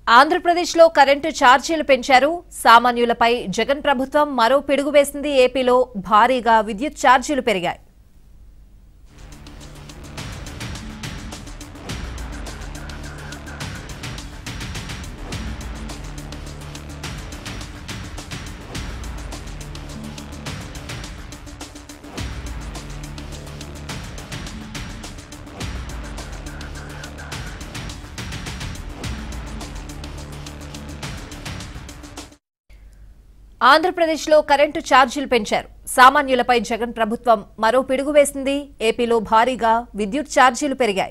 ఆంధ్రప్రదేశ్లో కరెంటు ఛార్జీలు పెంచారు. సామాన్యులపై జగన్ ప్రభుత్వం మరో పిడుగు వేసింది. ఏపీలో భారీగా విద్యుత్ ఛార్జీలు పెరిగాయి. ఆంధ్రప్రదేశ్లో కరెంటు ఛార్జీలు పెంచారు. సామాన్యులపై జగన్ ప్రభుత్వం మరో పిడుగు వేసింది. ఏపీలో భారీగా విద్యుత్ ఛార్జీలు పెరిగాయి.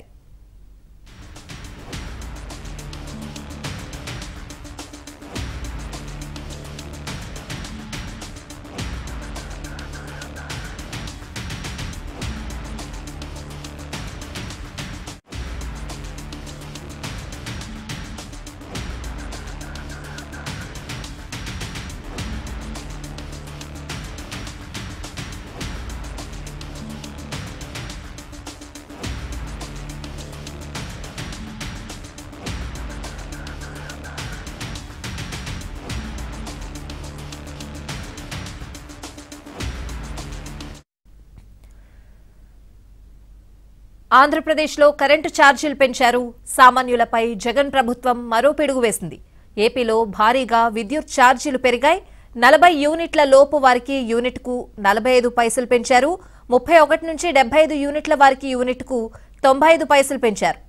ఆంధ్రప్రదేశ్లో కరెంటు ఛార్జీలు పెంచారు. సామాన్యులపై జగన్ ప్రభుత్వం మరో పిడుగు వేసింది. ఏపీలో భారీగా విద్యుత్ ఛార్జీలు పెరిగాయి. 40 యూనిట్ల లోపు వారికి యూనిట్కు 45 పైసలు పెంచారు. 31 నుంచి 75 యూనిట్ల వారికి యూనిట్కు 95 పైసలు పెంచారు.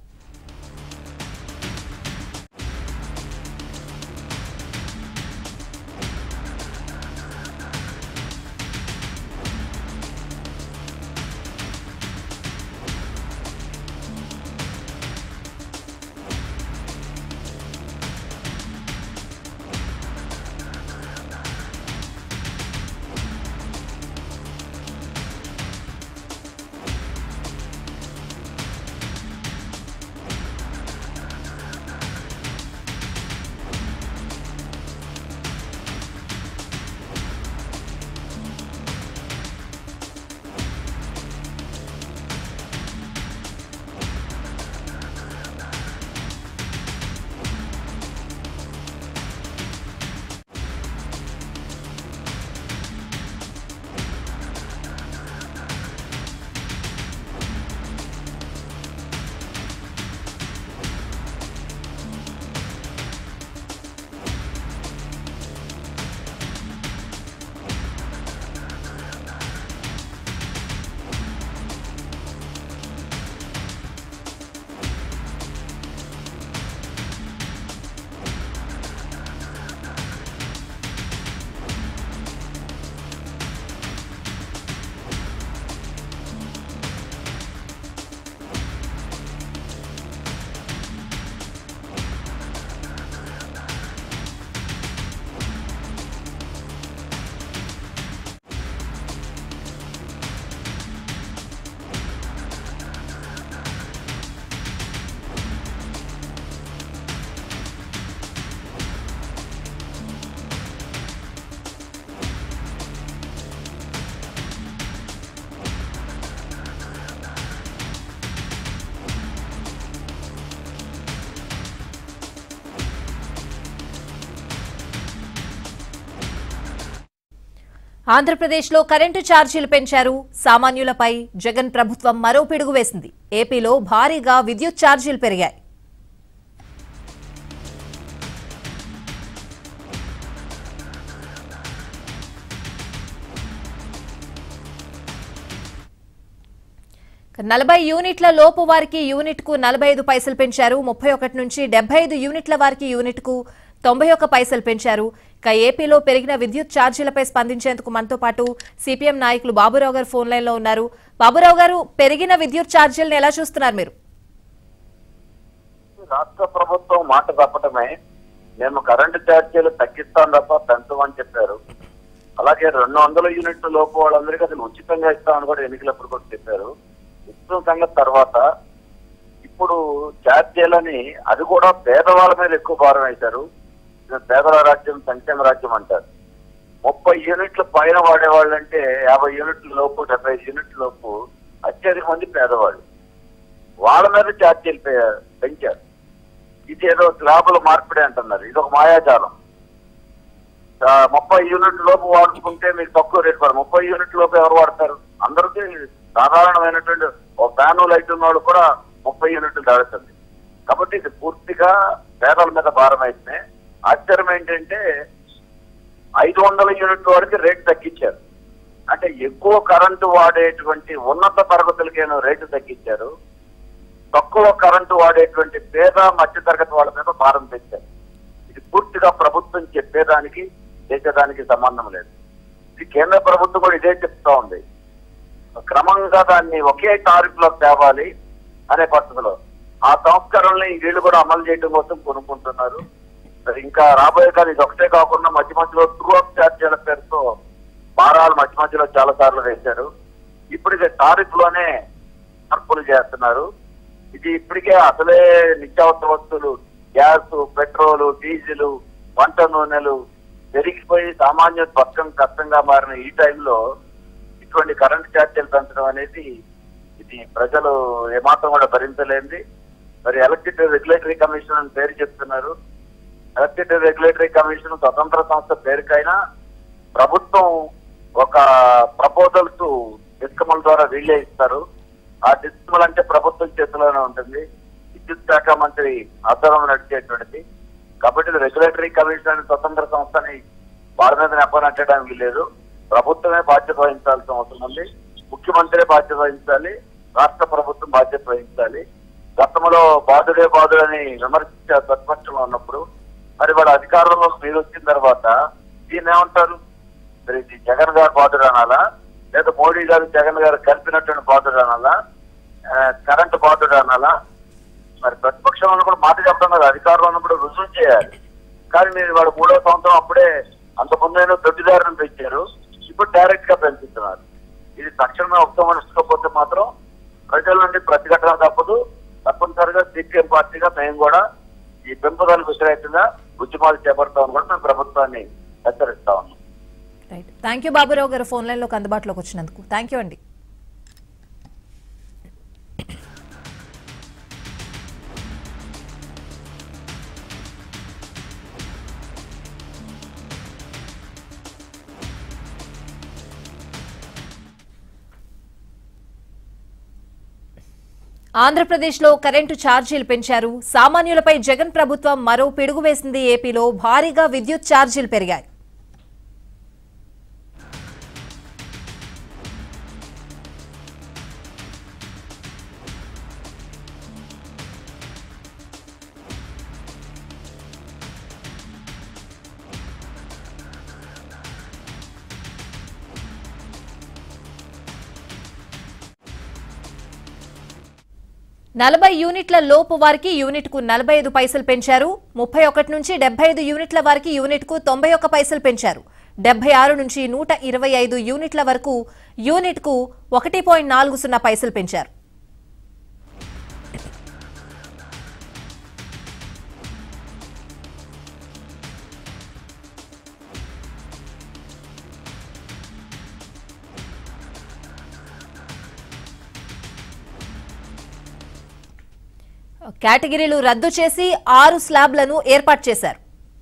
ఆంధ్రప్రదేశ్లో కరెంటు ఛార్జీలు పెంచారు. సామాన్యులపై జగన్ ప్రభుత్వం మరో పిడుగు వేసింది. ఏపీలో భారీగా విద్యుత్ ఛార్జీలు పెరిగాయి. నలభై యూనిట్ల లోపు వారికి యూనిట్కు 45 పైసలు పెంచారు. 31 నుంచి 75 యూనిట్ల వారికి యూనిట్కు 91 పైసలు పెంచారు. ఇక ఏపీలో పెరిగిన విద్యుత్ ఛార్జీలపై స్పందించేందుకు మనతో పాటు సిపిఎం నాయకులు బాబురావు గారు ఫోన్ లైన్ లో ఉన్నారు. బాబురావు గారు, పెరిగిన విద్యుత్ ఛార్జీలను ఎలా చూస్తున్నారు మీరు? రాష్ట్ర ప్రభుత్వం మాట తప్పటమే మేము కరెంటు ఛార్జీలు తగ్గిస్తాం తప్ప పెంచమని చెప్పారు. అలాగే 200 యూనిట్ల లోపు వాళ్ళందరికీ అది ఉచితంగా ఇస్తామని కూడా ఎన్నికలప్పుడు కూడా చెప్పారు. ఇస్తున్న సంగతి తర్వాత ఇప్పుడు ఛార్జీలని అది కూడా పేదవాళ్ళ మీద ఎక్కువ భారం వేశారు. పేదల రాజ్యం సంక్షేమ రాజ్యం అంటారు. 30 యూనిట్ల పైన వాడేవాళ్ళంటే 50 యూనిట్ల లోపు 75 యూనిట్ల లోపు అత్యధిక మంది పేదవాళ్ళు. వాళ్ళ మీద ఛార్జీలు పెంచారు. ఇది ఏదో స్లాబుల మార్పిడి అంటున్నారు. ఇది ఒక మాయాజాలం. 30 యూనిట్ లోపు వాడుకుంటే మీకు తక్కువ రేటు పడదు. 30 యూనిట్ లోపు ఎవరు వాడతారు? అందరికీ సాధారణమైనటువంటి ఒక ఫ్యాను లైట్ ఉన్న వాళ్ళు కూడా 30 యూనిట్లు దాడుతుంది. కాబట్టి ఇది పూర్తిగా పేదల మీద భారం అయితే. ఆశ్చర్యం ఏంటంటే 500 యూనిట్ల వరకు రేటు తగ్గించారు. అంటే ఎక్కువ కరెంటు వాడేటువంటి ఉన్నత తరగతులకేనో రేటు తగ్గించారు. తక్కువ కరెంటు వాడేటువంటి పేద మధ్యతరగతి వాళ్ళ మీద భారం తెచ్చారు. ఇది పూర్తిగా ప్రభుత్వం చెప్పేదానికి చేసేదానికి సంబంధం లేదు. ఇది కేంద్ర ప్రభుత్వం కూడా ఇదే చెప్తా ఉంది. క్రమంగా దాన్ని ఒకే టారిఫ్ లో తేవాలి అనే పద్ధతిలో ఆ సంస్కరణల్ని వీళ్ళు కూడా అమలు చేయడం కోసం కొనుక్కుంటున్నారు. ఇంకా రాబోయే కాలం ఇది ఒకటే కాకుండా మధ్య మధ్యలో ట్రూ అప్ ఛార్జీల పేరుతో భారాలు మధ్య మధ్యలో చాలా సార్లు వేశారు. ఇప్పుడు ఇది టారిఫ్ లోనే మార్పులు చేస్తున్నారు. ఇది ఇప్పటికే అసలే నిత్యావసర వస్తువులు, గ్యాస్, పెట్రోల్, డీజిల్, వంట నూనెలు పెరిగిపోయి సామాన్యుడు బతకం కష్టంగా మారిన ఈ టైంలో ఇటువంటి కరెంట్ ఛార్జీలు పెంచడం అనేది ఇది ప్రజలు ఏమాత్రం కూడా భరించలేంది. మరి ఎలక్ట్రిసిటీ రెగ్యులేటరీ కమిషన్ అని పేరు చెప్తున్నారు. ఎలక్ట్రిసిటీ రెగ్యులేటరీ కమిషన్ స్వతంత్ర సంస్థ పేరుకైనా ప్రభుత్వం ఒక ప్రపోజల్స్ డిస్కమ్ల ద్వారా వీళ్ళే ఇస్తారు. ఆ డిస్కమ్లు అంటే ప్రభుత్వం చేతిలోనే ఉంటుంది. విద్యుత్ శాఖ మంత్రి ఆధ్వర్యంలో నడిచేటువంటిది. కాబట్టి రెగ్యులేటరీ కమిషన్ అనే స్వతంత్ర సంస్థని వాళ్ళ మీద నెప్పనట్టడానికి లేదు. ప్రభుత్వమే బాధ్యత వహించాల్సిన అవసరం ఉంది. ముఖ్యమంత్రి బాధ్యత వహించాలి, రాష్ట్ర ప్రభుత్వం బాధ్యత వహించాలి. గతంలో బాధుడే బాధుడని విమర్శించే ప్రతిపక్షంలో ఉన్నప్పుడు మరి వాళ్ళ అధికారంలో మీరు వచ్చిన తర్వాత దీన్ని ఏమంటారు? మరి ఇది జగన్ గారు బాధుడు అనాలా, లేదా మోడీ గారు జగన్ గారు కలిపినటువంటి బాధుడు అనాలా, కరెంటు బాధుడు అనాలా? మరి ప్రతిపక్షంలో కూడా మాట చెప్పడం కదా, అధికారంలో ఉన్నప్పుడు రుజువు చేయాలి. కానీ మీరు వాడు 3వ సంవత్సరం అప్పుడే అంత ముందైనా దొడ్డిదారులను పెంచారు, ఇప్పుడు డైరెక్ట్ గా పెంచుతున్నారు. ఇది తక్షణమే ఉపసంహరించుకోకపోతే మాత్రం ప్రజల నుండి ప్రతిఘటన తప్పదు. తప్పనిసరిగా సిపిఎం పార్టీగా మేము కూడా ఈ పెంపుదలకు వ్యతిరేకంగా ఉద్యమాలు చేపడతామని కూడా మేము ప్రభుత్వాన్ని హెచ్చరిస్తా ఉన్నాం. రైట్, థ్యాంక్ యూ బాబురావు గారు ఫోన్ లైన్ లోకి అందుబాటులోకి వచ్చినందుకు. థ్యాంక్ యూ అండి. ఆంధ్రప్రదేశ్లో కరెంటు ఛార్జీలు పెంచారు. సామాన్యులపై జగన్ ప్రభుత్వం మరో పిడుగు వేసింది. ఏపీలో భారీగా విద్యుత్ ఛార్జీలు పెరిగాయి. నలభై యూనిట్ల లోపు వారికి యూనిట్కు 45 పైసలు పెంచారు. 31 నుంచి 75 యూనిట్ల వారికి యూనిట్కు 91 పైసలు పెంచారు. 76 నుంచి 125 యూనిట్ల వరకు యూనిట్కు 1.40 పైసలు పెంచారు. కేటగిరీలు రద్దు చేసి 6 స్లాబ్లను ఏర్పాటు చేశారు.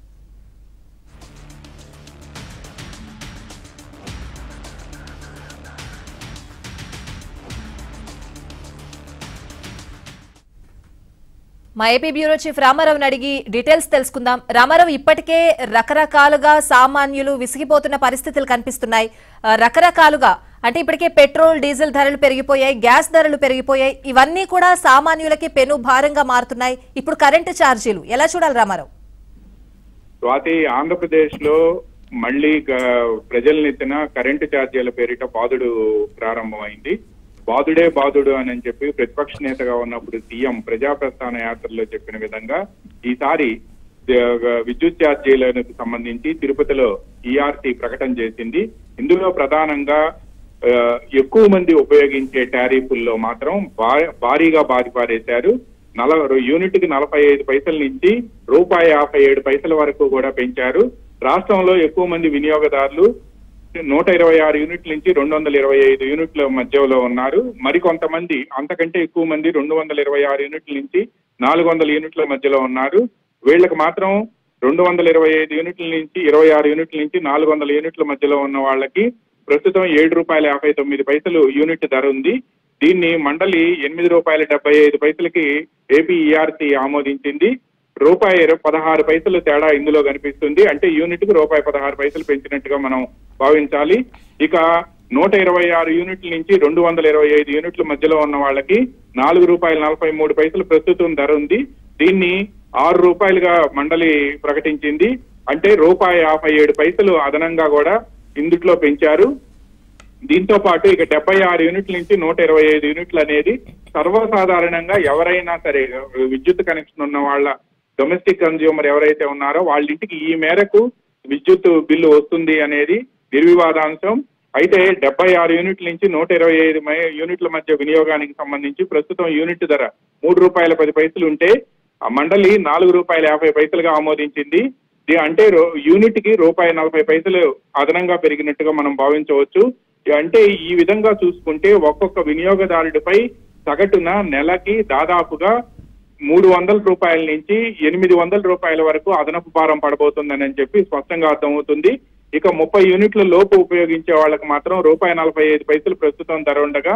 మా ఏపీ బ్యూరో చీఫ్ రామారావుని అడిగి డీటెయిల్స్ తెలుసుకుందాం. రామారావు, ఇప్పటికే రకరకాలుగా సామాన్యులు విసిగిపోతున్న పరిస్థితులు కనిపిస్తున్నాయి. రకరకాలుగా అంటే ఇప్పటికే పెట్రోల్, డీజిల్ ధరలు పెరిగిపోయాయి, గ్యాస్ ధరలు పెరిగిపోయాయి. ఇవన్నీ కూడా సామాన్యులకి పెను భారంగా మారుతున్నాయి. ఇప్పుడు కరెంటు ఛార్జీలు ఎలా చూడాలి రామారావు? స్వాతి, ఆంధ్రప్రదేశ్ లో మళ్లీ ప్రజలనెత్తిన కరెంటు ఛార్జీల పేరిట బాధుడు ప్రారంభమైంది. బాధుడే బాధుడు అని చెప్పి ప్రతిపక్ష నేతగా ఉన్నప్పుడు సీఎం ప్రజాప్రస్థాన యాత్రలో చెప్పిన విధంగా ఈసారి విద్యుత్ ఛార్జీలకు సంబంధించి తిరుపతిలో ఈఆర్సీ ప్రకటన చేసింది. ఇందులో ప్రధానంగా ఎక్కువ మంది ఉపయోగించే టారిఫుల్లో మాత్రం భారీగా బాధిపారేశారు. యూనిట్ కి 45 పైసల నుంచి రూపాయి 57 పైసల వరకు కూడా పెంచారు. రాష్ట్రంలో ఎక్కువ మంది వినియోగదారులు 126 యూనిట్ల నుంచి 225 యూనిట్ల మధ్యలో ఉన్నారు. మరికొంతమంది అంతకంటే ఎక్కువ మంది 226 యూనిట్ల నుంచి 400 యూనిట్ల మధ్యలో ఉన్నారు. వీళ్ళకి మాత్రం 225 యూనిట్ల నుంచి 26 యూనిట్ల నుంచి 400 యూనిట్ల మధ్యలో ఉన్న వాళ్ళకి ప్రస్తుతం ₹7.59 యూనిట్ ధర ఉంది. దీన్ని మండలి ₹8.75 ఏపీఈఆర్సీ ఆమోదించింది. ₹16 తేడా ఇందులో కనిపిస్తుంది. అంటే యూనిట్ కు ₹16 పెంచినట్టుగా మనం భావించాలి. ఇక 126 యూనిట్ల నుంచి 225 యూనిట్ల మధ్యలో ఉన్న వాళ్ళకి ₹4.43 ప్రస్తుతం ధర ఉంది. దీన్ని ₹6గా మండలి ప్రకటించింది. అంటే ₹57 అదనంగా కూడా ఇందుట్లో పెంచారు. దీంతో పాటు ఇక 76 యూనిట్ల నుంచి 125 యూనిట్లు అనేది సర్వసాధారణంగా ఎవరైనా సరే విద్యుత్ కనెక్షన్ ఉన్న వాళ్ళ డొమెస్టిక్ కన్జ్యూమర్ ఎవరైతే ఉన్నారో వాళ్ళ ఇంటికి ఈ మేరకు విద్యుత్ బిల్లు వస్తుంది అనేది నిర్వివాదాంశం. అయితే 76 యూనిట్ల నుంచి 125 యూనిట్ల మధ్య వినియోగానికి సంబంధించి ప్రస్తుతం యూనిట్ ధర ₹3.10 ఉంటే ఆ మండలి ₹4.50 ఆమోదించింది. అంటే యూనిట్ కి ₹40 అదనంగా పెరిగినట్టుగా మనం భావించవచ్చు. అంటే ఈ విధంగా చూసుకుంటే ఒక్కొక్క వినియోగదారుడిపై సగటున నెలకి దాదాపుగా ₹300 నుంచి ₹800 వరకు అదనపు భారం పడబోతుందని చెప్పి స్పష్టంగా అర్థమవుతుంది. ఇక 30 యూనిట్ల లోపు ఉపయోగించే వాళ్ళకి మాత్రం ₹1.45 ప్రస్తుతం ధర ఉండగా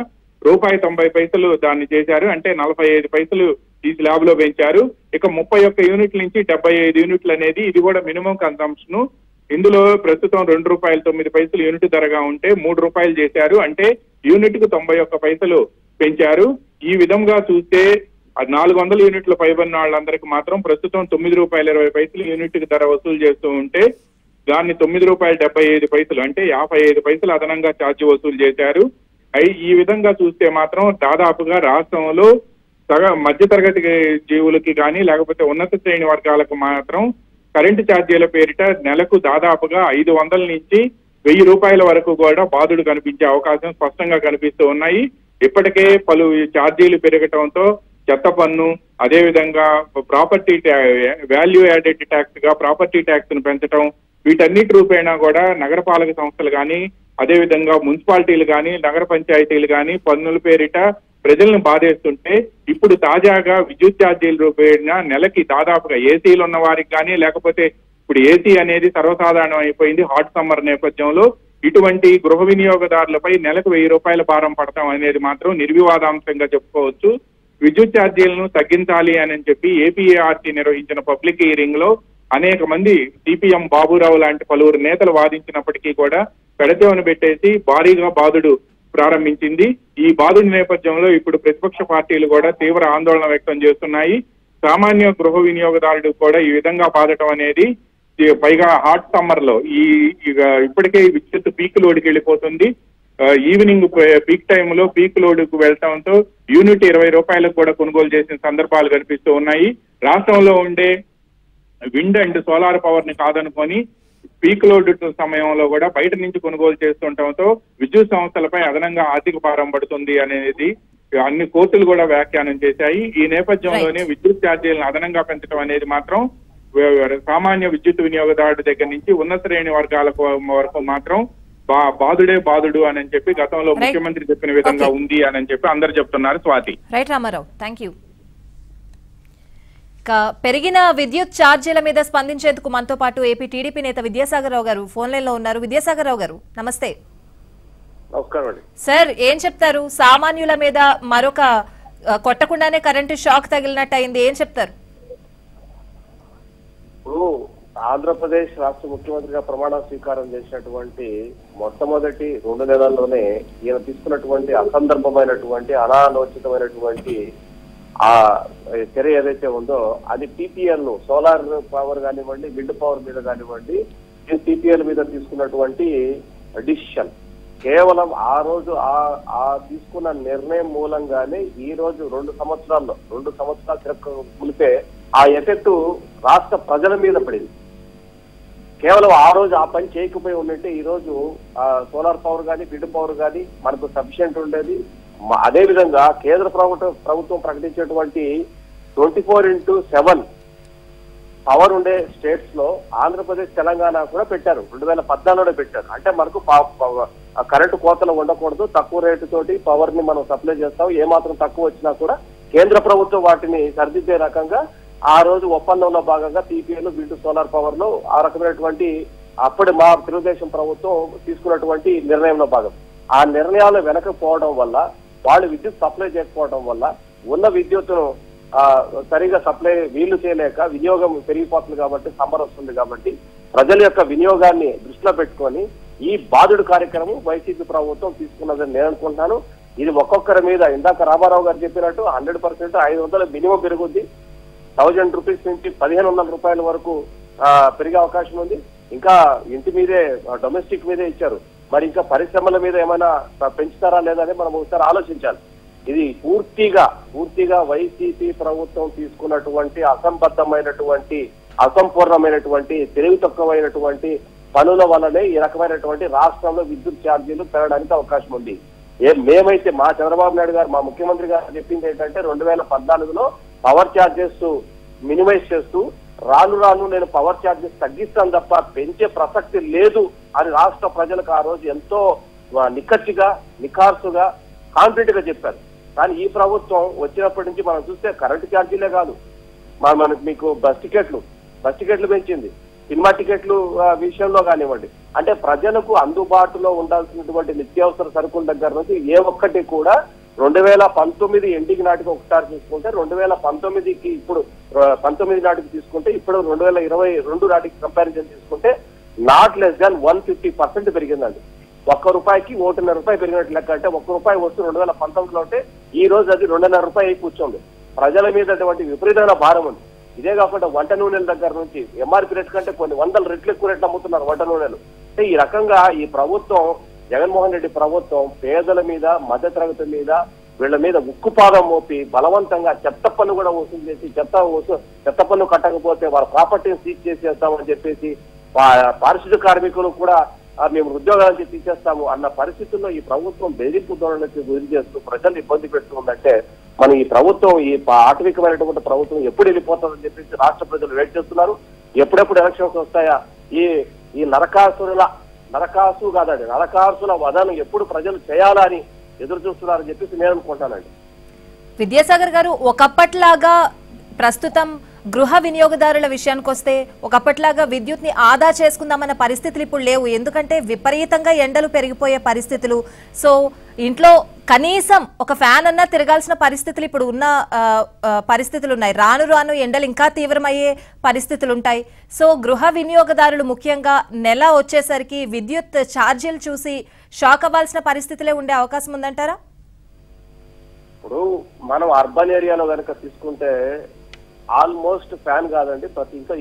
₹90 దాన్ని చేశారు. అంటే 45 ఈ స్లాబ్ లో పెంచారు. ఇక 31 యూనిట్ల నుంచి 75 యూనిట్లు అనేది ఇది కూడా మినిమం కన్సంప్షన్. ఇందులో ప్రస్తుతం ₹2.09 యూనిట్ ధరగా ఉంటే ₹3 చేశారు. అంటే యూనిట్ కు 91 పెంచారు. ఈ విధంగా చూస్తే 400 యూనిట్ల పైబడిన వాళ్ళందరికీ మాత్రం ప్రస్తుతం ₹9.20 యూనిట్ కి ధర వసూలు చేస్తూ ఉంటే దాన్ని ₹9.75 అంటే 55 అదనంగా ఛార్జీ వసూలు చేశారు. ఈ విధంగా చూస్తే మాత్రం దాదాపుగా రాష్ట్రంలో మధ్యతరగతి జీవులకి కానీ లేకపోతే ఉన్నత శ్రేణి వర్గాలకు మాత్రం కరెంటు ఛార్జీల పేరిట నెలకు దాదాపుగా ₹500 నుంచి ₹1000 వరకు కూడా బాధుడు కనిపించే అవకాశం స్పష్టంగా కనిపిస్తూ ఉన్నాయి. ఇప్పటికే పలు ఛార్జీలు పెరగటంతో చెత్త పన్ను, అదేవిధంగా ప్రాపర్టీ వాల్యూ యాడెడ్ ట్యాక్స్ గా ప్రాపర్టీ ట్యాక్స్ ను పెంచడం, వీటన్నిటి రూపేణా కూడా నగరపాలక సంస్థలు కానీ అదేవిధంగా మున్సిపాలిటీలు కానీ నగర పంచాయతీలు కానీ పన్నుల పేరిట ప్రజలను బాధేస్తుంటే ఇప్పుడు తాజాగా విద్యుత్ ఛార్జీల రూపేణ నెలకి దాదాపుగా ఏసీలు ఉన్న వారికి కానీ లేకపోతే ఇప్పుడు ఏసీ అనేది సర్వసాధారణం అయిపోయింది హాట్ సమ్మర్ నేపథ్యంలో. ఇటువంటి గృహ వినియోగదారులపై నెలకు ₹1000 భారం పడతాం అనేది మాత్రం నిర్వివాదాంశంగా చెప్పుకోవచ్చు. విద్యుత్ ఛార్జీలను తగ్గించాలి అని చెప్పి ఏపీఆర్సీ నిర్వహించిన పబ్లిక్ హియరింగ్ లో అనేక మంది సిపిఎం బాబురావు లాంటి పలువురు నేతలు వాదించినప్పటికీ కూడా పెడచెవిన పెట్టేసి భారీగా బాధుడు ప్రారంభించింది. ఈ బాధుడి నేపథ్యంలో ఇప్పుడు ప్రతిపక్ష పార్టీలు కూడా తీవ్ర ఆందోళన వ్యక్తం చేస్తున్నాయి. సామాన్య గృహ వినియోగదారుడు కూడా ఈ విధంగా బాధటం అనేది, పైగా హాట్ సమ్మర్ లో ఇప్పటికే విద్యుత్ పీక్ లోడ్కి వెళ్ళిపోతుంది. ఈవినింగ్ పీక్ టైంలో పీక్ లోడ్ కు వెళ్లడంతో యూనిట్ ₹20 కూడా కొనుగోలు చేసిన సందర్భాలు కనిపిస్తూ ఉన్నాయి. రాష్ట్రంలో ఉండే విండ్ అండ్ సోలార్ పవర్ ని కాదనుకొని పీక్ లోడ్ సమయంలో కూడా బయట నుంచి కొనుగోలు చేస్తుండటంతో విద్యుత్ సంస్థలపై అదనంగా ఆర్థిక భారం పడుతుంది అనేది అన్ని కోర్టులు కూడా వ్యాఖ్యానం చేశాయి. ఈ నేపథ్యంలోనే విద్యుత్ ఛార్జీలను అదనంగా పెంచడం అనేది మాత్రం సామాన్య విద్యుత్ వినియోగదారుడి దగ్గర నుంచి ఉన్నత శ్రేణి వర్గాల వరకు మాత్రం బాధుడే బాధుడు అని చెప్పి గతంలో ముఖ్యమంత్రి చెప్పిన విధంగా ఉంది అని చెప్పి అందరు చెప్తున్నారు. Swathi. Right Ramarao, thank you. పెరిగిన విద్యుత్ ఛార్జీల మీద స్పందించేందుకు మనతో పాటు ఏపీ టీడీపీ నేత విద్యాసాగర్ రావు గారు ఫోన్ లైన్ లో ఉన్నారు. విద్యాసాగర్ రావు గారు నమస్తే. నమస్కారం సార్, ఏం చెప్తారు? సామాన్యుల మీద మరొక కొట్టకుండానే కరెంటు షాక్ తగిలినట్టు అయింది, ఏం చెప్తారు? ఇప్పుడు ఆంధ్రప్రదేశ్ రాష్ట్ర ముఖ్యమంత్రిగా ప్రమాణ స్వీకారం చేసినటువంటి మొట్టమొదటి 2 నెలల్లోనే ఈయన తీసుకున్నటువంటి అసందర్భమైనటువంటి అనాలోచితమైనటువంటి ఆ చర్య ఏదైతే ఉందో అది టీపీఎల్ సోలార్ పవర్ కానివ్వండి, విండ్ పవర్ మీద కానివ్వండి, టీపీఎల్ మీద తీసుకున్నటువంటి డిసిషన్ కేవలం ఆ రోజు ఆ తీసుకున్న నిర్ణయం మూలంగానే ఈ రోజు 2 సంవత్సరాలు మునిపే ఆ ఎఫెక్ట్ రాష్ట్ర ప్రజల మీద పడింది. కేవలం ఆ రోజు ఆ పని చేయకపోయి ఉండింటే ఈ రోజు సోలార్ పవర్ కానీ విండ్ పవర్ కానీ మనకు సఫిషియెంట్ ఉండేది. అదే విధంగా కేంద్ర ప్రభుత్వం ప్రకటించేటువంటి 24/7 పవర్ ఉండే స్టేట్స్ లో ఆంధ్రప్రదేశ్ తెలంగాణ కూడా పెట్టారు, 2014లో పెట్టారు. అంటే మనకు కరెంటు కోతలు ఉండకూడదు, తక్కువ రేటు తోటి పవర్ ని మనం సప్లై చేస్తాం, ఏమాత్రం తక్కువ వచ్చినా కూడా కేంద్ర ప్రభుత్వం వాటిని సరిదిద్దే రకంగా ఆ రోజు ఒప్పందంలో భాగంగా టీపీఎల్ విండ్ సోలార్ పవర్ లో ఆ రకమైనటువంటి అప్పుడు మా తెలుగుదేశం ప్రభుత్వం తీసుకున్నటువంటి నిర్ణయంలో భాగం. ఆ నిర్ణయాలు వెనకపోవడం వల్ల, వాళ్ళు విద్యుత్ సప్లై చేయకపోవడం వల్ల ఉన్న విద్యుత్తును సరిగా సప్లై వీళ్లు చేయలేక వినియోగం పెరిగిపోతుంది కాబట్టి, సమ్మర్ వస్తుంది కాబట్టి ప్రజల యొక్క వినియోగాన్ని దృష్టిలో పెట్టుకొని ఈ బాధుడు కార్యక్రమం వైసీపీ ప్రభుత్వం తీసుకున్నదని నేను అనుకుంటున్నాను. ఇది ఒక్కొక్కరి మీద ఇందాక రామారావు గారు చెప్పినట్టు 100% 500 మినిమం పెరుగుద్ది. 1000 రూపీస్ నుంచి 1500 రూపాయల వరకు పెరిగే అవకాశం ఉంది. ఇంకా ఇంటి మీదే డొమెస్టిక్ మీదే ఇచ్చారు, మరి ఇంకా పరిశ్రమల మీద ఏమైనా పెంచుతారా లేదా అని మనం ఒకసారి ఆలోచించాలి. ఇది పూర్తిగా వైసీపీ ప్రభుత్వం తీసుకున్నటువంటి అసంబద్ధమైనటువంటి, అసంపూర్ణమైనటువంటి, తెలివి తక్కువైనటువంటి పనుల వల్లనే ఈ రకమైనటువంటి రాష్ట్రంలో విద్యుత్ ఛార్జీలు పెరగడానికి అవకాశం ఉంది. మేమైతే మా చంద్రబాబు నాయుడు గారు, మా ముఖ్యమంత్రి గారు చెప్పింది ఏంటంటే 2014లో పవర్ ఛార్జెస్ మినిమైజ్ చేస్తూ రాను నేను పవర్ ఛార్జెస్ తగ్గిస్తాను తప్ప పెంచే ప్రసక్తి లేదు అని రాష్ట్ర ప్రజలకు ఆ రోజు ఎంతో నిఖార్సుగా కాన్ఫిడెంట్ గా చెప్పారు. కానీ ఈ ప్రభుత్వం వచ్చినప్పటి నుంచి మనం చూస్తే కరెంటు ఛార్జీలే కాదు, మనకు మీకు బస్ టికెట్లు పెంచింది, సినిమా టికెట్లు విషయంలో కానివ్వండి. అంటే ప్రజలకు అందుబాటులో ఉండాల్సినటువంటి నిత్యావసర సరుకుల దగ్గర నుంచి ఏ ఒక్కటి కూడా 2019 ఎండింగ్ నాటికి ఒకసారి తీసుకుంటే, 2019కి ఇప్పుడు 19 నాటికి తీసుకుంటే, ఇప్పుడు 2022 నాటికి కంపారిజన్ తీసుకుంటే నాట్ లెస్ దాన్ 150% పెరిగిందండి. ₹1కి ₹1.5 పెరిగినట్టు లెక్క. అంటే ₹1 వస్తు 2019లో ఉంటే ఈ రోజు అది ₹2.5 అయి కూర్చోండి. ప్రజల మీద అటువంటి విపరీతమైన భారం ఉంది. ఇదే కాకుండా వంట నూనెల దగ్గర నుంచి ఎంఆర్పీ రేట్ కంటే కొన్ని 100 రెట్లు ఎక్కువ రేట్లు అమ్ముతున్నారు వంట నూనెలు. అంటే ఈ రకంగా ఈ ప్రభుత్వం, జగన్మోహన్ రెడ్డి ప్రభుత్వం పేదల మీద, మధ్యతరగతి మీద, వీళ్ళ మీద ఉక్కుపాదం మోపి బలవంతంగా చెత్త పన్ను కూడా వసూలు చేసి, చెత్త పన్ను కట్టకపోతే వాళ్ళ ప్రాపర్టీని సీజ్ చేసేస్తామని చెప్పేసి, పారిశుద్ధ్య కార్మికులు కూడా మేము ఉద్యోగాలు తీసేస్తాము అన్న పరిస్థితుల్లో ఈ ప్రభుత్వం బెదిరింపు ధోరణికి గురి చేస్తూ ప్రజలు ఇబ్బంది పెడుతుందంటే, మనం ఈ ప్రభుత్వం, ఈ ఆటవికమైనటువంటి ప్రభుత్వం ఎప్పుడు వెళ్ళిపోతుందని చెప్పేసి రాష్ట్ర ప్రజలు వెయిట్ చేస్తున్నారు. ఎప్పుడెప్పుడు ఎలక్షన్స్ వస్తాయా, ఈ నరకాసుల వదను ఎప్పుడు ప్రజలు చేయాలా అని ఎదురు చూస్తున్నారని చెప్పేసి నేను అనుకుంటానండి. విద్యాసాగర్ గారు, ఒకప్పట్లాగా ప్రస్తుతం గృహ వినియోగదారుల విషయానికి వస్తే ఒకప్పట్లాగా విద్యుత్ ని ఆదా చేసుకుందామన్న పరిస్థితులు ఇప్పుడు లేవు. ఎందుకంటే విపరీతంగా ఎండలు పెరిగిపోయే పరిస్థితులు. సో ఇంట్లో కనీసం ఒక ఫ్యాన్ అన్నా తిరగాల్సిన పరిస్థితులు ఇప్పుడు ఉన్న పరిస్థితులు ఉన్నాయి. రాను ఎండలు ఇంకా తీవ్రమయ్యే పరిస్థితులు ఉంటాయి. సో గృహ వినియోగదారులు ముఖ్యంగా నెల వచ్చేసరికి విద్యుత్ ఛార్జీలు చూసి షాక్ అవ్వాల్సిన పరిస్థితులే ఉండే అవకాశం ఉందంటారా? ఇప్పుడు మనం అర్బన్ ఏరియాలో కనుక తీసుకుంటే ఆల్మోస్ట్ ఫ్యాన్ కాదండి, ప్రతి ఇంట్లో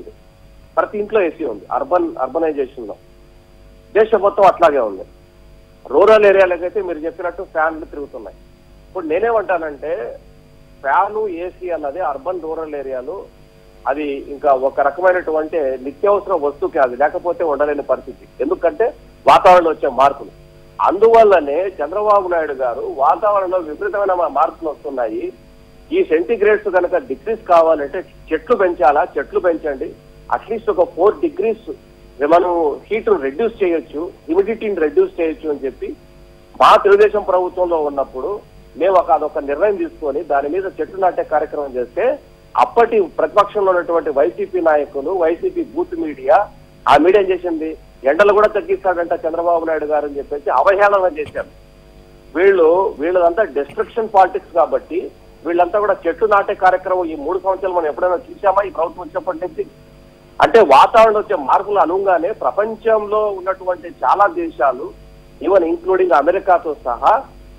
ఏసీ ఉంది. అర్బనైజేషన్ లో దేశం మొత్తం అట్లాగే ఉంది. రూరల్ ఏరియాలకు అయితే మీరు చెప్పినట్టు ఫ్యాన్లు తిరుగుతున్నాయి. ఇప్పుడు నేనేమంటానంటే, ఫ్యాను ఏసీ అన్నది అర్బన్ రూరల్ ఏరియాలో అది ఇంకా ఒక రకమైనటువంటి నిత్యావసర వస్తువు కాదు, లేకపోతే ఉండలేని పరిస్థితి. ఎందుకంటే వాతావరణంలో వచ్చే మార్పులు. అందువల్లనే చంద్రబాబు నాయుడు గారు వాతావరణంలో విపరీతమైన మార్పులు వస్తున్నాయి, ఈ సెంటిగ్రేడ్స్ కనుక డిగ్రీస్ కావాలంటే చెట్లు పెంచండి, అట్లీస్ట్ ఒక 4 degrees మనం హీట్ రెడ్యూస్ చేయొచ్చు, హ్యూమిడిటీని రెడ్యూస్ చేయొచ్చు అని చెప్పి మా తెలుగుదేశం ప్రభుత్వంలో ఉన్నప్పుడు మేము అదొక నిర్ణయం తీసుకొని దాని మీద చెట్లు నాటే కార్యక్రమం చేస్తే, అప్పటి ప్రతిపక్షంలో ఉన్నటువంటి వైసీపీ నాయకులు, వైసీపీ బూత్ మీడియా, ఆ మీడియా ఏం చేసింది, ఎండలు కూడా తగ్గిస్తాడంట చంద్రబాబు నాయుడు గారు అని చెప్పేసి అవహేళన చేశారు. వీళ్ళంతా డిస్ట్రక్షన్ పాలిటిక్స్ కాబట్టి వీళ్ళంతా కూడా చెట్లు నాటే కార్యక్రమం ఈ 3 సంవత్సరాలు మనం ఎప్పుడైనా చూసామా ఈ ప్రభుత్వం వచ్చినప్పటి నుంచి? అంటే వాతావరణం వచ్చే మార్పులు అనుగానే ప్రపంచంలో ఉన్నటువంటి చాలా దేశాలు, ఈవెన్ ఇంక్లూడింగ్ అమెరికాతో సహా,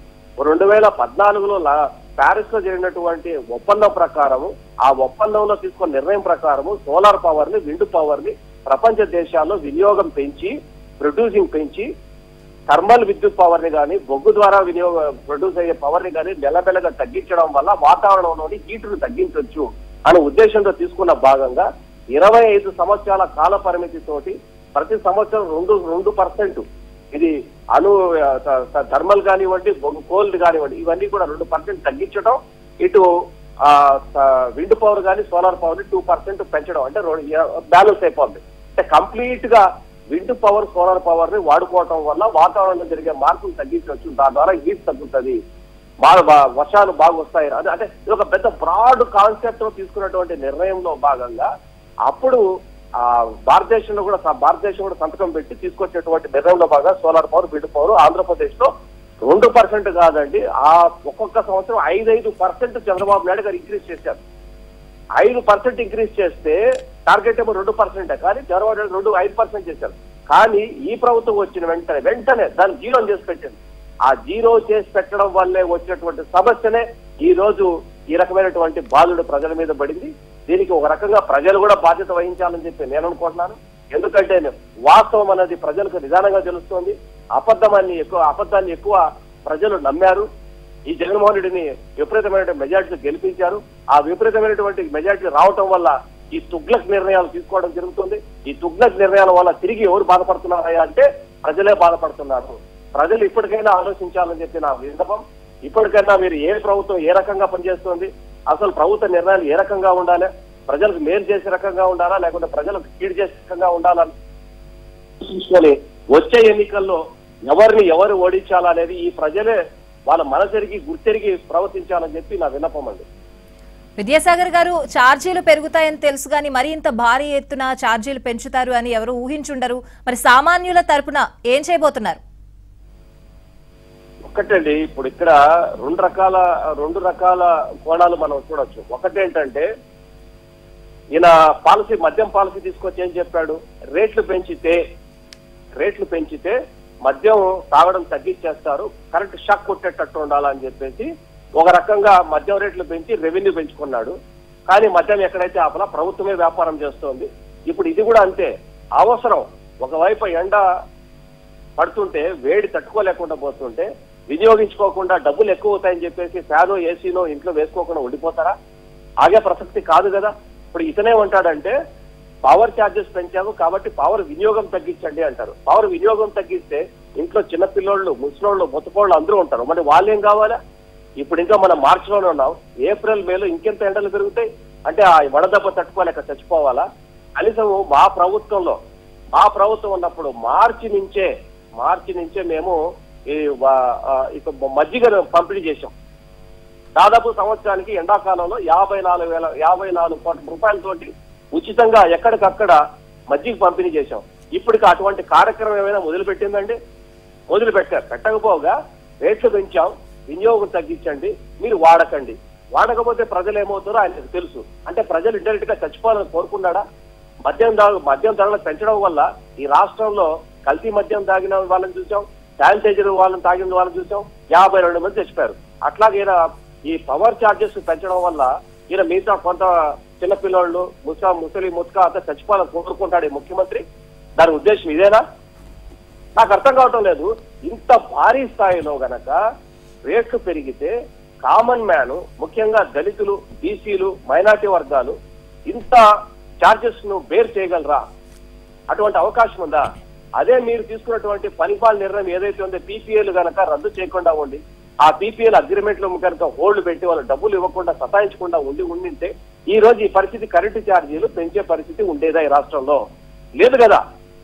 2014లో ప్యారిస్ లో జరిగినటువంటి ఒప్పందం ప్రకారము, ఆ ఒప్పందంలో తీసుకున్న నిర్ణయం ప్రకారము సోలార్ పవర్ ని, విండ్ పవర్ ని ప్రపంచ దేశాల్లో వినియోగం ప్రొడ్యూసింగ్ పెంచి థర్మల్ విద్యుత్ పవర్ ని కానీ, బొగ్గు ద్వారా ప్రొడ్యూస్ అయ్యే పవర్ ని కానీ మెల్లమెల్లగా తగ్గించడం వల్ల వాతావరణంలోని హీటును తగ్గించవచ్చు అనే ఉద్దేశంతో తీసుకున్న భాగంగా 25 సంవత్సరాల కాల పరిమితితోటి ప్రతి సంవత్సరం 2% ఇది థర్మల్ కానివ్వండి, కోల్డ్ కానివ్వండి, ఇవన్నీ కూడా 2% తగ్గించడం, ఇటు విండ్ పవర్ కానీ సోలార్ పవర్ ని 2% పెంచడం అంటే బ్యాలెన్స్ అయిపోతుంది. అంటే కంప్లీట్ గా విండ్ పవర్ సోలార్ పవర్ ని వాడుకోవటం వల్ల వాతావరణంలో జరిగే మార్పులు తగ్గించవచ్చు. దాని ద్వారా హీట్ తగ్గుతుంది, వర్షాలు బాగా వస్తాయి. అంటే ఇది ఒక పెద్ద బ్రాడ్ కాన్సెప్ట్ తీసుకున్నటువంటి నిర్ణయంలో భాగంగా అప్పుడు భారతదేశం కూడా సంతకం పెట్టి తీసుకొచ్చేటువంటి నిర్ణయంలో భాగంగా solar power wind power Andhra Pradesh లో 2% కాదండి, ఒక్కొక్క సంవత్సరం 5% చంద్రబాబు నాయుడు గారు ఇంక్రీజ్ చేశారు. 5% ఇంక్రీజ్ చేస్తే టార్గెట్ ఏమో 2%, కానీ చంద్రబాబు నాయుడు 5% చేశారు. కానీ ఈ ప్రభుత్వం వచ్చిన వెంటనే దాన్ని జీరో చేసి పెట్టింది. ఆ జీరో చేసి పెట్టడం వల్లే వచ్చినటువంటి సమస్యనే ఈ రోజు ఈ రకమైనటువంటి బాధలు ప్రజల మీద పడింది. దీనికి ఒక రకంగా ప్రజలు కూడా బాధ్యత వహించాలని చెప్పి నేను అనుకుంటున్నాను. ఎందుకంటే వాస్తవం అనేది ప్రజలకు నిదానంగా తెలుస్తోంది. అబద్ధాన్ని ఎక్కువ ప్రజలు నమ్మారు. ఈ జగన్మోహన్ రెడ్డిని విపరీతమైన మెజార్టీ గెలిపించారు. ఆ విపరీతమైనటువంటి మెజార్టీ రావటం వల్ల ఈ తుగ్లక్ నిర్ణయాలు తీసుకోవడం జరుగుతుంది. ఈ తుగ్లక్ నిర్ణయాల వల్ల తిరిగి ఎవరు బాధపడుతున్నారా అంటే ప్రజలే బాధపడుతున్నారు. ప్రజలు ఇప్పటికైనా ఆలోచించాలని చెప్పి నా విన్నపం. ఇప్పటికైనా మీరు ఏ ప్రభుత్వం ఏ రకంగా పనిచేస్తుంది, అసలు ప్రభుత్వ నిర్ణయాలు ఏ రకంగా ఉండాలి, ప్రజలకు మేలు చేసే రకంగా ఉండాలా లేకుంటే ప్రజలకు కీడు చేసే రకంగా ఉండాలని చూసుకొని వచ్చే ఎన్నికల్లో ఎవరు ఓడించాలనేది ఈ ప్రజలే వాళ్ళ మనసెరిగి గుర్తెరిగి ప్రవర్తించాలని చెప్పి నా విన్నపం అండి. విద్యాసాగర్ గారు, ఛార్జీలు పెరుగుతాయని తెలుసు కానీ మరి ఇంత భారీ ఎత్తున ఛార్జీలు పెంచుతారు అని ఎవరు ఊహించుండరు. మరి సామాన్యుల తరపున ఏం చేయబోతున్నారు? ఒక్కటండి, ఇప్పుడు ఇక్కడ రెండు రకాల కోణాలు మనం చూడొచ్చు. ఒకటేంటంటే ఈయన మద్యం పాలసీ తీసుకొచ్చి ఏం చెప్పాడు, రేట్లు పెంచితే మద్యం తాగడం తగ్గించేస్తారు, కరెంట్ షాక్ కొట్టేటట్టు ఉండాలని చెప్పేసి ఒక రకంగా మద్యం రేట్లు పెంచి రెవెన్యూ పెంచుకున్నాడు. కానీ మద్యం ఎక్కడైతే ఆపలా ప్రభుత్వమే వ్యాపారం చేస్తోంది. ఇప్పుడు ఇది కూడా అంతే. అవసరం ఒకవైపు ఎండ పడుతుంటే వేడి తట్టుకోలేకుండా పోతుంటే వినియోగించుకోకుండా డబ్బులు ఎక్కువ అవుతాయని చెప్పేసి ఫ్యానో ఏసీనో ఇంట్లో వేసుకోకుండా ఉండిపోతారా? ఆగే ప్రసక్తి కాదు కదా. ఇప్పుడు ఇతనే ఉంటాడంటే పవర్ ఛార్జెస్ పెంచాము కాబట్టి పవర్ వినియోగం తగ్గించండి అంటారు. పవర్ వినియోగం తగ్గిస్తే ఇంట్లో చిన్నపిల్లోళ్ళు, ముసలోళ్ళు, ముతపోళ్ళు అందరూ ఉంటారు. మరి వాళ్ళేం కావాలా? ఇప్పుడు ఇంకా మనం మార్చిలోనే ఉన్నాం. ఏప్రిల్ మేలో ఇంకెంత ఎండలు పెరుగుతాయి అంటే ఆ వడదెబ్బ తట్టుకోలేక చచ్చిపోవాలా? కనీసం మా ప్రభుత్వం ఉన్నప్పుడు మార్చి నుంచే మేము ఈ మజ్జిగను పంపిణీ చేశాం. దాదాపు సంవత్సరానికి ఎండాకాలంలో 54 కోట్ల రూపాయలతోటి ఉచితంగా ఎక్కడికక్కడ మజ్జిగ పంపిణీ చేశాం. ఇప్పటికి అటువంటి కార్యక్రమం ఏమైనా మొదలుపెట్టిందండి? పెట్టకపోగా రేట్లు పెంచాం, వినియోగం తగ్గించండి, మీరు వాడకండి. వాడకపోతే ప్రజలు ఏమవుతారో ఆయనకు తెలుసు. అంటే ప్రజలు ఇండైరెక్ట్ గా చచ్చిపోవాలని కోరుకున్నాడా? మద్యం ధరలు పెంచడం వల్ల ఈ రాష్ట్రంలో కల్తీ మద్యం తాగిన వాళ్ళని చూసాం, శానిటైజర్ తాగిన వాళ్ళని చూసాం, 52 మంది చచ్చిపోయారు. అట్లాగే ఈ పవర్ ఛార్జెస్ పెంచడం వల్ల ఈయన మిగతా కొంత చిన్నపిల్లలు, ముసలి ముత్క అంతా చచ్చిపోవాలని కోరుకుంటాడు ఈ ముఖ్యమంత్రి. దాని ఉద్దేశం ఇదేనా? నాకు అర్థం కావటం లేదు. ఇంత భారీ స్థాయిలో గనక రేట్లు పెరిగితే కామన్ మ్యాన్, ముఖ్యంగా దళితులు, బీసీలు, మైనార్టీ వర్గాలు ఇంత ఛార్జెస్ ను బేర్ చేయగలరా? అటువంటి అవకాశం ఉందా? అదే మీరు తీసుకున్నటువంటి పనిపాల నిర్ణయం ఏదైతే ఉందో పీపీఏలు కనుక రద్దు చేయకుండా ఉండి ఆ పీపీఎల్ అగ్రిమెంట్ లో కనుక హోల్డ్ పెట్టి వాళ్ళు డబ్బులు ఇవ్వకుండా సతాయించకుండా ఉండింటే ఈ రోజు ఈ పరిస్థితి కరెంటు ఛార్జీలు పెంచే పరిస్థితి ఉండేదా ఈ రాష్ట్రంలో? లేదు కదా.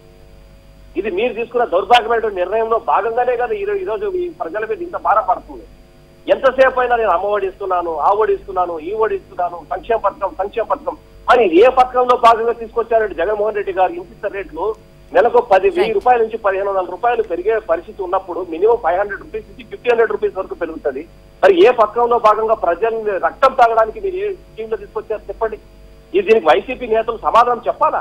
ఇది మీరు తీసుకున్న దౌర్భాగ్యమైన నిర్ణయంలో భాగంగానే కదా ఈరోజు ఈ ప్రజల మీద ఇంత భారం పడుతుంది. ఎంతసేపు అయినా నేను అమ్మ ఒడి ఇస్తున్నాను, ఆ ఒడి ఇస్తున్నాను, ఈ ఒడి ఇస్తున్నాను, సంక్షేమ పథకం అని ఏ పథకంలో భాగంగా తీసుకొచ్చారంటే జగన్మోహన్ రెడ్డి గారు ఇంటింత రేట్లు నెలకు 10,000 రూపాయల నుంచి 1,500 రూపాయలు పెరిగే పరిస్థితి ఉన్నప్పుడు మినిమం 500 రూపీస్ నుంచి 1,500 రూపీస్ వరకు పెరుగుతుంది. మరి ఏ పథకంలో భాగంగా ప్రజల్ని రక్తం తాగడానికి మీరు ఏ స్కీమ్ లో తీసుకొచ్చారు చెప్పండి. దీనికి వైసీపీ నేతలు సమాధానం చెప్పాలా?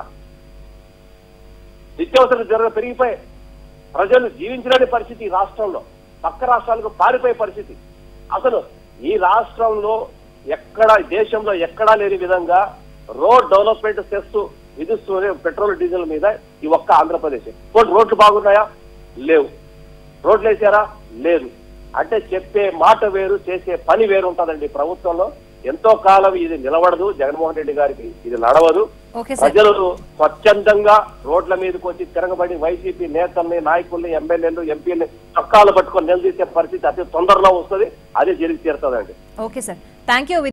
నిత్యావసర ధరలు పెరిగిపోయి ప్రజలు జీవించలేని పరిస్థితి ఈ రాష్ట్రంలో, పక్క రాష్ట్రాలకు పారిపోయే పరిస్థితి. అసలు ఈ రాష్ట్రంలో దేశంలో ఎక్కడా లేని విధంగా రోడ్ డెవలప్మెంట్ సెస్ విధిస్తూనే పెట్రోల్ డీజిల్ మీద ఈ ఒక్క ఆంధ్రప్రదేశ్. రోడ్లు బాగున్నాయా? లేవు. రోడ్లు వేసారా? లేదు. అంటే చెప్పే మాట వేరు, చేసే పని వేరు ఉంటుందండి ప్రభుత్వంలో. ఎంతో కాలం ఇది నిలబడదు. జగన్మోహన్ రెడ్డి గారికి ఇది నడవదు. ప్రజలు స్వచ్ఛందంగా రోడ్ల మీదకి వచ్చి తిరగబడి వైసీపీ నేతల్ని, నాయకుల్ని, ఎమ్మెల్యేలు, ఎంపీలని చొక్కాలు పట్టుకొని నిలదీసే పరిస్థితి అతి తొందరలో వస్తుంది. అదే జరిగి తీరుతుందండి. Okay sir, thank you.